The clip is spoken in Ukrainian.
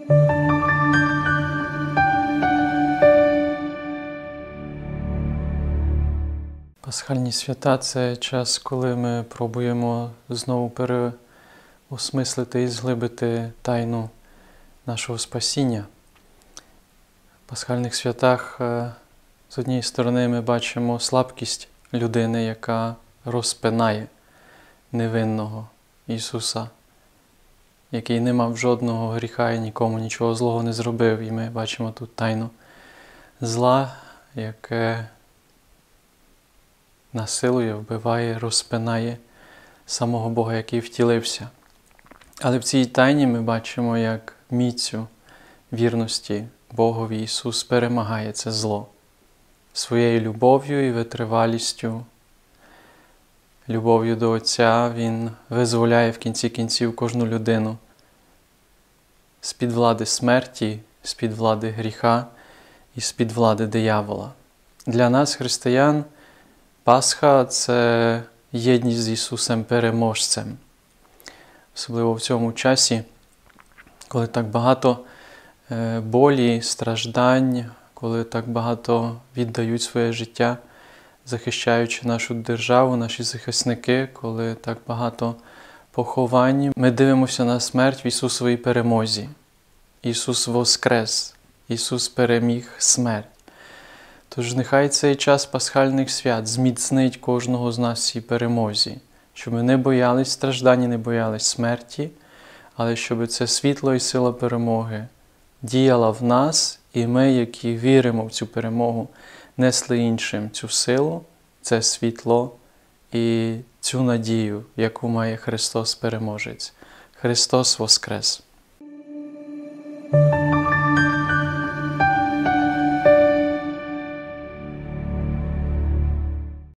Пасхальні свята – це час, коли ми пробуємо знову переосмислити і зглибити тайну нашого спасіння. В пасхальних святах з однієї сторони ми бачимо слабкість людини, яка розпинає невинного Ісуса, який не мав жодного гріха і нікому нічого злого не зробив. І ми бачимо тут тайну зла, яке насилує, вбиває, розпинає самого Бога, який втілився. Але в цій тайні ми бачимо, як міцю вірності Богові Ісус перемагає це зло своєю любов'ю і витривалістю. Любов'ю до Отця Він визволяє в кінці кінців кожну людину з-під влади смерті, з-під влади гріха і з-під влади диявола. Для нас, християн, Пасха – це єдність з Ісусом Переможцем. Особливо в цьому часі, коли так багато болі, страждань, коли так багато віддають своє життя, захищаючи нашу державу, наші захисники, коли так багато поховань, ми дивимося на смерть в Ісусовій перемозі. Ісус воскрес, Ісус переміг смерть. Тож нехай цей час пасхальних свят зміцнить кожного з нас в цій перемозі, щоб ми не боялись страждань, не боялись смерті, але щоб це світло і сила перемоги діяла в нас, і ми, які віримо в цю перемогу, несли іншим цю силу, це світло і цю надію, яку має Христос Переможець. Христос Воскрес!